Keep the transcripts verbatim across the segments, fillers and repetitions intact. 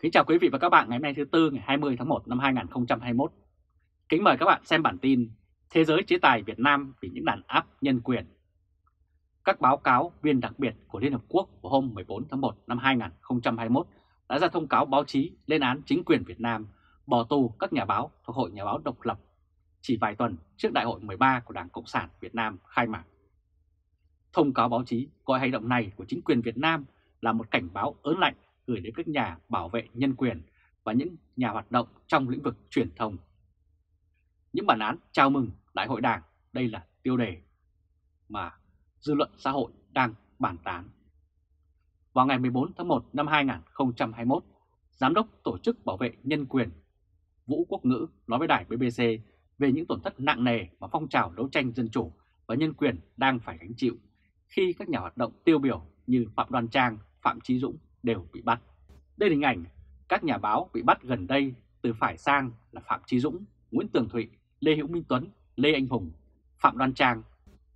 Kính chào quý vị và các bạn ngày hôm nay thứ Tư ngày hai mươi tháng một năm hai nghìn không trăm hai mươi mốt. Kính mời các bạn xem bản tin Thế giới chế tài Việt Nam vì những đàn áp nhân quyền. Các báo cáo viên đặc biệt của Liên Hợp Quốc vào hôm mười bốn tháng một năm hai nghìn không trăm hai mươi mốt đã ra thông cáo báo chí lên án chính quyền Việt Nam bỏ tù các nhà báo thuộc Hội Nhà báo Độc lập chỉ vài tuần trước Đại hội mười ba của Đảng Cộng sản Việt Nam khai mạc. Thông cáo báo chí gọi hành động này của chính quyền Việt Nam là một cảnh báo ớn lạnh gửi đến các nhà bảo vệ nhân quyền và những nhà hoạt động trong lĩnh vực truyền thông. Những bản án chào mừng Đại hội Đảng, đây là tiêu đề mà dư luận xã hội đang bàn tán. Vào ngày mười bốn tháng một năm hai nghìn không trăm hai mươi mốt, Giám đốc Tổ chức Bảo vệ Nhân quyền Vũ Quốc Ngữ nói với đài bê bê xê về những tổn thất nặng nề mà phong trào đấu tranh dân chủ và nhân quyền đang phải gánh chịu khi các nhà hoạt động tiêu biểu như Phạm Đoan Trang, Phạm Chí Dũng đều bị bắt. Đây là hình ảnh các nhà báo bị bắt gần đây từ phải sang là Phạm Chí Dũng, Nguyễn Tường Thụy, Lê Hữu Minh Tuấn, Lê Anh Hùng, Phạm Đoan Trang.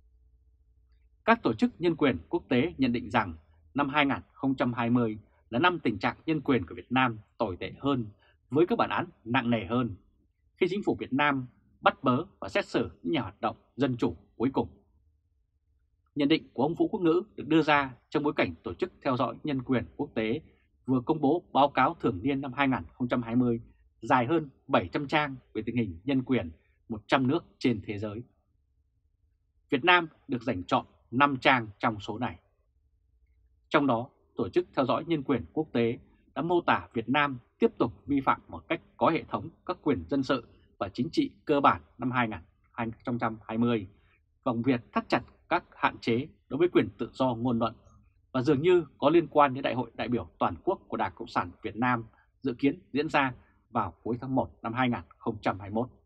Các tổ chức nhân quyền quốc tế nhận định rằng năm hai nghìn không trăm hai mươi là năm tình trạng nhân quyền của Việt Nam tồi tệ hơn với các bản án nặng nề hơn khi chính phủ Việt Nam bắt bớ và xét xử những nhà hoạt động dân chủ cuối cùng. Nhận định của ông Vũ Quốc Ngữ được đưa ra trong bối cảnh Tổ chức Theo dõi Nhân quyền Quốc tế vừa công bố báo cáo thường niên năm hai nghìn không trăm hai mươi dài hơn bảy trăm trang về tình hình nhân quyền một trăm nước trên thế giới. Việt Nam được dành chọn năm trang trong số này. Trong đó, Tổ chức Theo dõi Nhân quyền Quốc tế đã mô tả Việt Nam tiếp tục vi phạm một cách có hệ thống các quyền dân sự và chính trị cơ bản năm hai nghìn không trăm hai mươi bằng việc thắt chặt các hạn chế đối với quyền tự do ngôn luận và dường như có liên quan đến Đại hội đại biểu toàn quốc của Đảng Cộng sản Việt Nam dự kiến diễn ra vào cuối tháng một năm hai nghìn không trăm hai mươi mốt.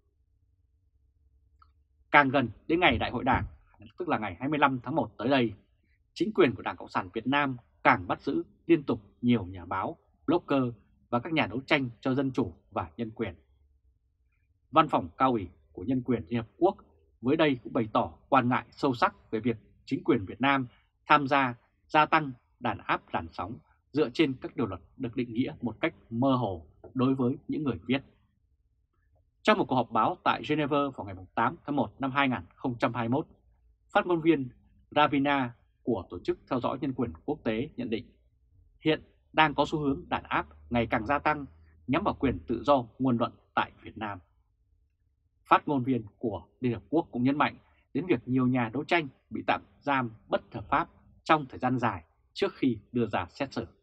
Càng gần đến ngày Đại hội Đảng, tức là ngày hai mươi lăm tháng một tới đây, chính quyền của Đảng Cộng sản Việt Nam càng bắt giữ liên tục nhiều nhà báo, blogger và các nhà đấu tranh cho dân chủ và nhân quyền. Văn phòng Cao ủy của Nhân quyền Liên Hợp Quốc mới đây cũng bày tỏ quan ngại sâu sắc về việc chính quyền Việt Nam tham gia gia tăng đàn áp làn sóng dựa trên các điều luật được định nghĩa một cách mơ hồ đối với những người viết. Trong một cuộc họp báo tại Geneva vào ngày tám tháng một năm hai nghìn không trăm hai mươi mốt, phát ngôn viên Ravina của Tổ chức Theo dõi Nhân quyền Quốc tế nhận định hiện đang có xu hướng đàn áp ngày càng gia tăng nhắm vào quyền tự do ngôn luận tại Việt Nam. Phát ngôn viên của Liên Hợp Quốc cũng nhấn mạnh đến việc nhiều nhà đấu tranh bị tạm giam bất hợp pháp trong thời gian dài trước khi đưa ra xét xử.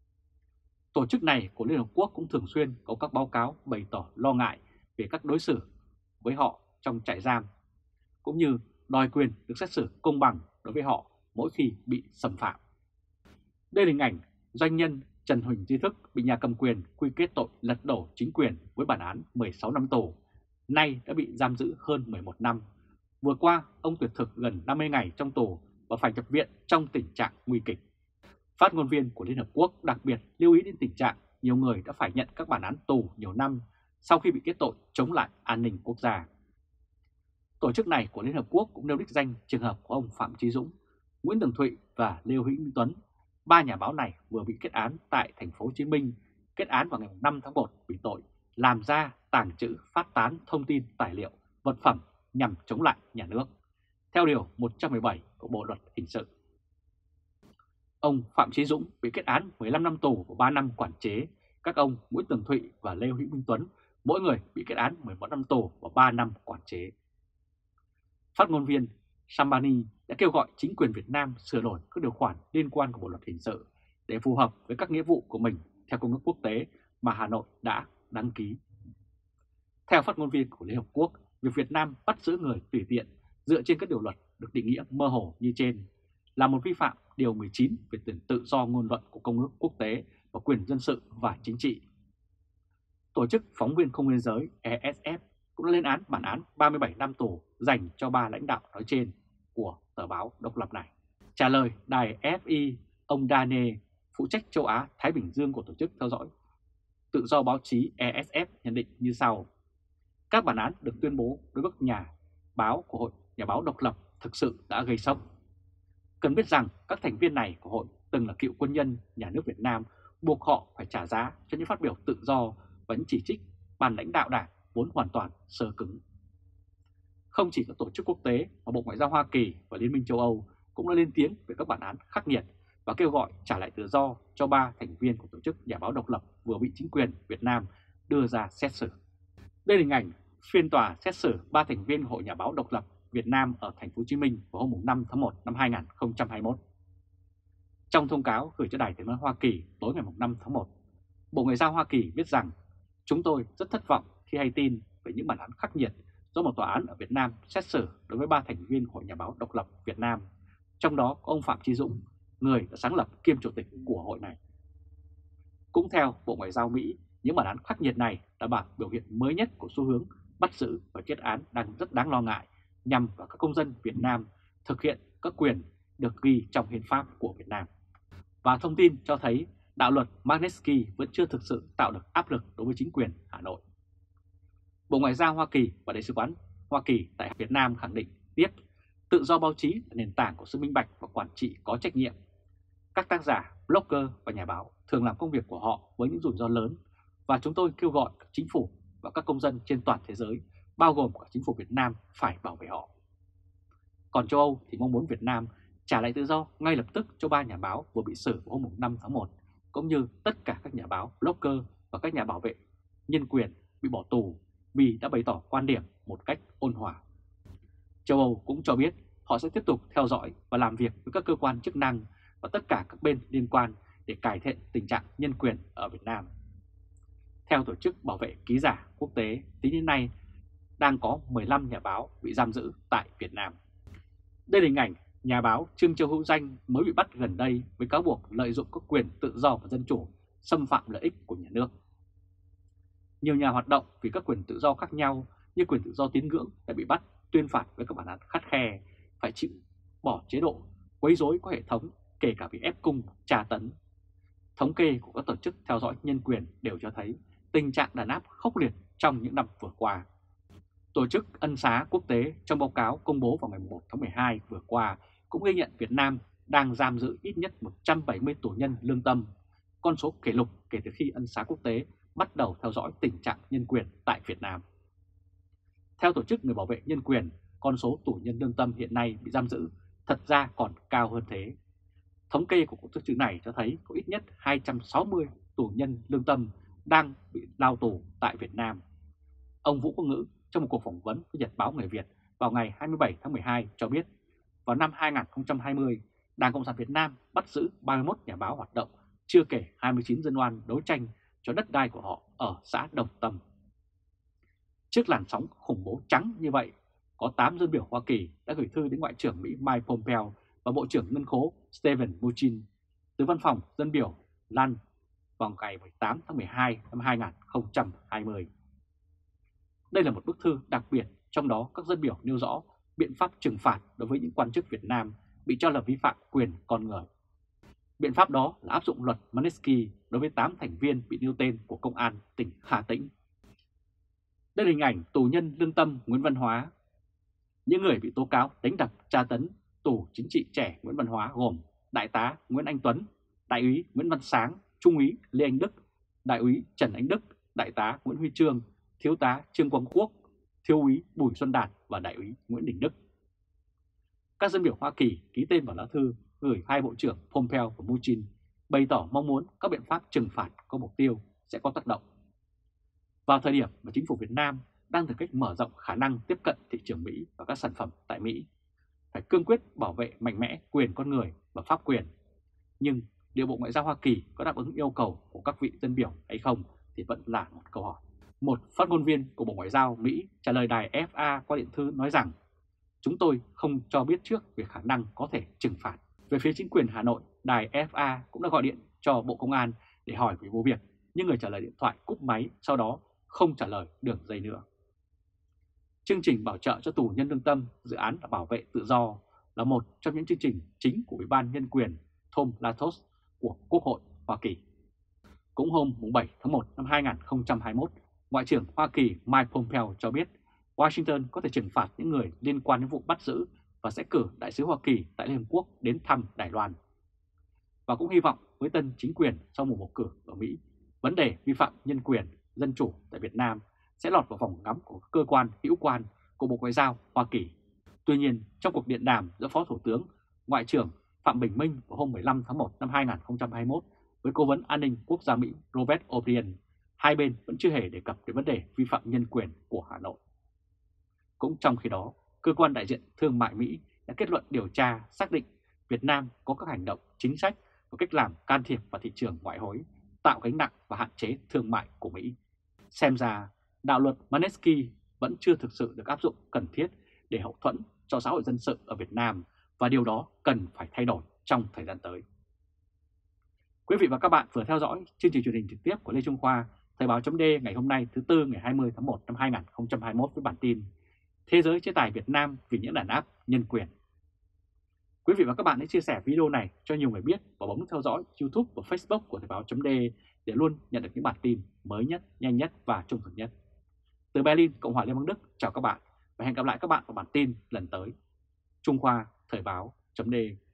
Tổ chức này của Liên Hợp Quốc cũng thường xuyên có các báo cáo bày tỏ lo ngại về các đối xử với họ trong trại giam, cũng như đòi quyền được xét xử công bằng đối với họ mỗi khi bị xâm phạm. Đây là hình ảnh doanh nhân Trần Huỳnh Duy Thức bị nhà cầm quyền quy kết tội lật đổ chính quyền với bản án mười sáu năm tù, nay đã bị giam giữ hơn mười một năm. Vừa qua, ông tuyệt thực gần năm mươi ngày trong tù và phải nhập viện trong tình trạng nguy kịch. Phát ngôn viên của Liên Hợp Quốc đặc biệt lưu ý đến tình trạng nhiều người đã phải nhận các bản án tù nhiều năm sau khi bị kết tội chống lại an ninh quốc gia. Tổ chức này của Liên Hợp Quốc cũng nêu đích danh trường hợp của ông Phạm Chí Dũng, Nguyễn Tường Thụy và Lê Hữu Minh Tuấn. Ba nhà báo này vừa bị kết án tại thành phố Hồ Chí Minh, kết án vào ngày năm tháng một vì tội làm ra, tàng trữ, phát tán thông tin, tài liệu, vật phẩm nhằm chống lại nhà nước, theo điều một trăm mười bảy của Bộ luật hình sự. Ông Phạm Chí Dũng bị kết án mười lăm năm tù và ba năm quản chế. Các ông Nguyễn Tường Thụy và Lê Hữu Minh Tuấn mỗi người bị kết án mười một năm tù và ba năm quản chế. Phát ngôn viên Sambani đã kêu gọi chính quyền Việt Nam sửa đổi các điều khoản liên quan của Bộ luật hình sự để phù hợp với các nghĩa vụ của mình theo công ước quốc tế mà Hà Nội đã đăng ký. Theo phát ngôn viên của Liên Hợp Quốc, việc Việt Nam bắt giữ người tùy tiện dựa trên các điều luật được định nghĩa mơ hồ như trên là một vi phạm điều mười chín về quyền tự do ngôn luận của Công ước Quốc tế và quyền dân sự và chính trị. Tổ chức Phóng viên Không biên giới E S F cũng đã lên án bản án ba mươi bảy năm tù dành cho ba lãnh đạo nói trên của tờ báo độc lập này. Trả lời đài F I, ông Dane, phụ trách châu Á Thái Bình Dương của Tổ chức Theo dõi Tự do báo chí E S F nhận định như sau: các bản án được tuyên bố đối với các nhà báo của Hội Nhà báo Độc lập thực sự đã gây sốc. Cần biết rằng các thành viên này của hội từng là cựu quân nhân nhà nước Việt Nam buộc họ phải trả giá cho những phát biểu tự do và những chỉ trích ban lãnh đạo đảng vốn hoàn toàn sơ cứng. Không chỉ các tổ chức quốc tế mà Bộ Ngoại giao Hoa Kỳ và Liên minh châu Âu cũng đã lên tiếng về các bản án khắc nghiệt và kêu gọi trả lại tự do cho ba thành viên của tổ chức nhà báo độc lập vừa bị chính quyền Việt Nam đưa ra xét xử. Đây là hình ảnh phiên tòa xét xử ba thành viên Hội Nhà báo độc lập Việt Nam ở thành phố Hồ Chí Minh vào hôm năm tháng một năm hai nghìn không trăm hai mươi mốt. Trong thông cáo gửi cho Đài Tiếng nói Hoa Kỳ tối ngày năm tháng một, Bộ Ngoại giao Hoa Kỳ viết rằng chúng tôi rất thất vọng khi hay tin về những bản án khắc nghiệt do một tòa án ở Việt Nam xét xử đối với ba thành viên Hội Nhà báo độc lập Việt Nam, trong đó có ông Phạm Chí Dũng, người đã sáng lập kiêm chủ tịch của hội này. Cũng theo Bộ Ngoại giao Mỹ, những bản án khắc nghiệt này là bản biểu hiện mới nhất của xu hướng bắt giữ và kết án đang rất đáng lo ngại nhằm vào các công dân Việt Nam thực hiện các quyền được ghi trong hiến pháp của Việt Nam. Và thông tin cho thấy đạo luật Magnitsky vẫn chưa thực sự tạo được áp lực đối với chính quyền Hà Nội. Bộ Ngoại giao Hoa Kỳ và Đại sứ quán Hoa Kỳ tại Việt Nam khẳng định tiếp, tự do báo chí là nền tảng của sự minh bạch và quản trị có trách nhiệm. Các tác giả, blogger và nhà báo thường làm công việc của họ với những rủi ro lớn và chúng tôi kêu gọi các chính phủ và các công dân trên toàn thế giới, bao gồm cả chính phủ Việt Nam, phải bảo vệ họ. Còn châu Âu thì mong muốn Việt Nam trả lại tự do ngay lập tức cho ba nhà báo vừa bị xử vào hôm năm tháng một, cũng như tất cả các nhà báo, blogger và các nhà bảo vệ nhân quyền bị bỏ tù vì đã bày tỏ quan điểm một cách ôn hòa. Châu Âu cũng cho biết họ sẽ tiếp tục theo dõi và làm việc với các cơ quan chức năng và tất cả các bên liên quan để cải thiện tình trạng nhân quyền ở Việt Nam. Theo Tổ chức Bảo vệ Ký giả Quốc tế, tính đến nay đang có mười lăm nhà báo bị giam giữ tại Việt Nam. Đây là hình ảnh nhà báo Trương Châu Hữu Danh mới bị bắt gần đây với cáo buộc lợi dụng các quyền tự do và dân chủ, xâm phạm lợi ích của nhà nước. Nhiều nhà hoạt động vì các quyền tự do khác nhau như quyền tự do tín ngưỡng đã bị bắt, tuyên phạt với các bản án khắt khe, phải chịu bỏ chế độ quấy rối có hệ thống, kể cả bị ép cung, tra tấn. Thống kê của các tổ chức theo dõi nhân quyền đều cho thấy tình trạng đàn áp khốc liệt trong những năm vừa qua. Tổ chức Ân xá Quốc tế trong báo cáo công bố vào ngày một tháng mười hai vừa qua cũng ghi nhận Việt Nam đang giam giữ ít nhất một trăm bảy mươi tù nhân lương tâm, con số kỷ lục kể từ khi Ân xá Quốc tế bắt đầu theo dõi tình trạng nhân quyền tại Việt Nam. Theo Tổ chức Người bảo vệ nhân quyền, con số tù nhân lương tâm hiện nay bị giam giữ thật ra còn cao hơn thế. Thống kê của tổ chức này cho thấy có ít nhất hai trăm sáu mươi tù nhân lương tâm đang bị lao tù tại Việt Nam. Ông Vũ Quốc Ngữ trong một cuộc phỏng vấn với Nhật báo Người Việt vào ngày hai mươi bảy tháng mười hai cho biết, vào năm hai nghìn không trăm hai mươi, Đảng Cộng sản Việt Nam bắt giữ ba mươi mốt nhà báo hoạt động, chưa kể hai mươi chín dân oan đấu tranh cho đất đai của họ ở xã Đồng Tâm. Trước làn sóng khủng bố trắng như vậy, có tám dân biểu Hoa Kỳ đã gửi thư đến Ngoại trưởng Mỹ Mike Pompeo và Bộ trưởng Ngân khố Steven Mnuchin từ văn phòng dân biểu Lan vào ngày mười tám tháng mười hai năm hai nghìn không trăm hai mươi. Đây là một bức thư đặc biệt, trong đó các dân biểu nêu rõ biện pháp trừng phạt đối với những quan chức Việt Nam bị cho là vi phạm quyền con người. Biện pháp đó là áp dụng luật Magnitsky đối với tám thành viên bị nêu tên của Công an tỉnh Hà Tĩnh. Đây là hình ảnh tù nhân lương tâm Nguyễn Văn Hóa. Những người bị tố cáo đánh đập, tra tấn tù chính trị trẻ Nguyễn Văn Hóa gồm Đại tá Nguyễn Anh Tuấn, Đại úy Nguyễn Văn Sáng, Trung úy Lê Anh Đức, Đại úy Trần Anh Đức, Đại tá Nguyễn Huy Chương, Thiếu tá Trương Quang Quốc, Thiếu úy Bùi Xuân Đạt và Đại úy Nguyễn Đình Đức. Các dân biểu Hoa Kỳ ký tên vào lá thư gửi hai bộ trưởng Pompeo và Mnuchin bày tỏ mong muốn các biện pháp trừng phạt có mục tiêu sẽ có tác động. Vào thời điểm mà chính phủ Việt Nam đang tìm cách mở rộng khả năng tiếp cận thị trường Mỹ và các sản phẩm tại Mỹ, phải cương quyết bảo vệ mạnh mẽ quyền con người và pháp quyền. Nhưng liệu Bộ Ngoại giao Hoa Kỳ có đáp ứng yêu cầu của các vị dân biểu hay không thì vẫn là một câu hỏi. Một phát ngôn viên của Bộ Ngoại giao Mỹ trả lời đài ép a qua điện thư nói rằng chúng tôi không cho biết trước về khả năng có thể trừng phạt. Về phía chính quyền Hà Nội, đài ép a cũng đã gọi điện cho Bộ Công an để hỏi về vụ việc, nhưng người trả lời điện thoại cúp máy, sau đó không trả lời đường dây nữa. Chương trình bảo trợ cho tù nhân lương tâm, dự án là bảo vệ tự do, là một trong những chương trình chính của Ủy ban Nhân quyền Thom Latos của Quốc hội Hoa Kỳ. Cũng hôm bảy tháng một năm hai nghìn không trăm hai mươi mốt, Ngoại trưởng Hoa Kỳ Mike Pompeo cho biết Washington có thể trừng phạt những người liên quan đến vụ bắt giữ và sẽ cử đại sứ Hoa Kỳ tại Liên Hợp Quốc đến thăm Đài Loan. và cũng hy vọng với tân chính quyền sau mùa bầu cử ở Mỹ, vấn đề vi phạm nhân quyền, dân chủ tại Việt Nam sẽ lọt vào vòng ngắm của cơ quan hữu quan của Bộ Ngoại giao Hoa Kỳ. Tuy nhiên, trong cuộc điện đàm giữa Phó Thủ tướng Ngoại trưởng Phạm Bình Minh vào hôm mười lăm tháng một năm hai nghìn không trăm hai mươi mốt với Cố vấn An ninh Quốc gia Mỹ Robert O'Brien, hai bên vẫn chưa hề đề cập đến vấn đề vi phạm nhân quyền của Hà Nội. Cũng trong khi đó, Cơ quan Đại diện Thương mại Mỹ đã kết luận điều tra xác định Việt Nam có các hành động, chính sách và cách làm can thiệp vào thị trường ngoại hối, tạo gánh nặng và hạn chế thương mại của Mỹ. Xem ra, đạo luật Magnitsky vẫn chưa thực sự được áp dụng cần thiết để hậu thuẫn cho xã hội dân sự ở Việt Nam và điều đó cần phải thay đổi trong thời gian tới. Quý vị và các bạn vừa theo dõi chương trình truyền hình trực tiếp của Lê Trung Khoa, Thời báo chấm D ngày hôm nay thứ Tư ngày hai mươi tháng một năm hai nghìn không trăm hai mươi mốt với bản tin Thế giới chế tài Việt Nam vì những đàn áp nhân quyền. Quý vị và các bạn hãy chia sẻ video này cho nhiều người biết và bấm theo dõi YouTube và Facebook của Thời báo chấm D để luôn nhận được những bản tin mới nhất, nhanh nhất và trung thực nhất. Từ Berlin, Cộng hòa Liên bang Đức, chào các bạn và hẹn gặp lại các bạn vào bản tin lần tới. Trung Khoa, Thời báo chấm D.